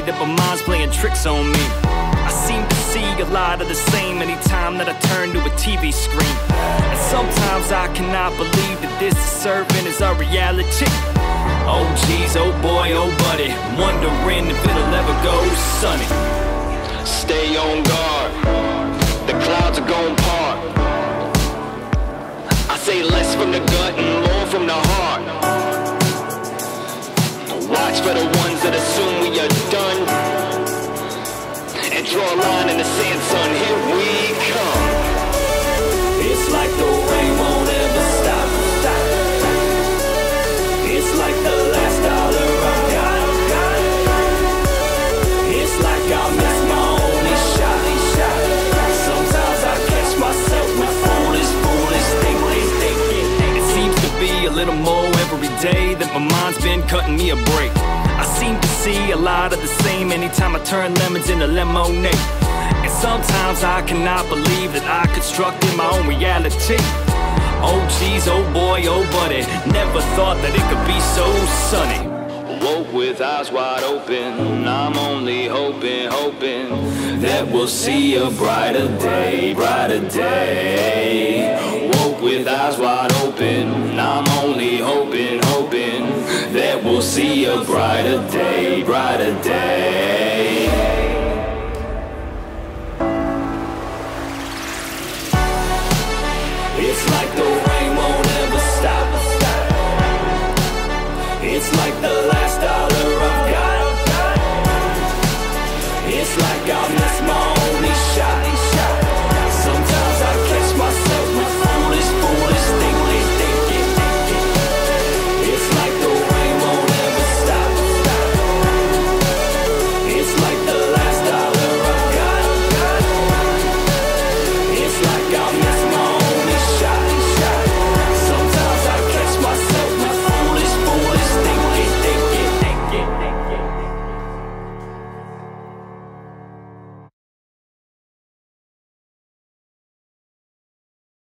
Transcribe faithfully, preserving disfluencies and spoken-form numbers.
that my mind's playing tricks on me. I seem to see a lot of the same anytime that I turn to a T V screen. And sometimes I cannot believe that this is serving as our reality. Oh geez, oh boy, oh buddy, wondering if it'll ever go sunny. Stay on guard, the clouds are gon' part. I say less from the gut and more from the heart. Watch for the ones that assume we are done, and draw a line in the sand, son, here we come. It's like the rain won't ever stop. It's like the last dollar I got. It's like I missed my only shot. Sometimes I catch myself with foolish, foolish thinking. It seems to be a little more every day that my mind's been cutting me a break. I seem to see a lot of the same anytime I turn lemons into lemonade. And sometimes I cannot believe that I constructed my own reality. Oh geez, oh boy, oh buddy, never thought that it could be so sunny. Woke with eyes wide open, I'm only hoping, hoping that we'll see a brighter day, brighter day. Woke with eyes wide open, I'm only hoping, hoping that we'll see a brighter day, brighter day.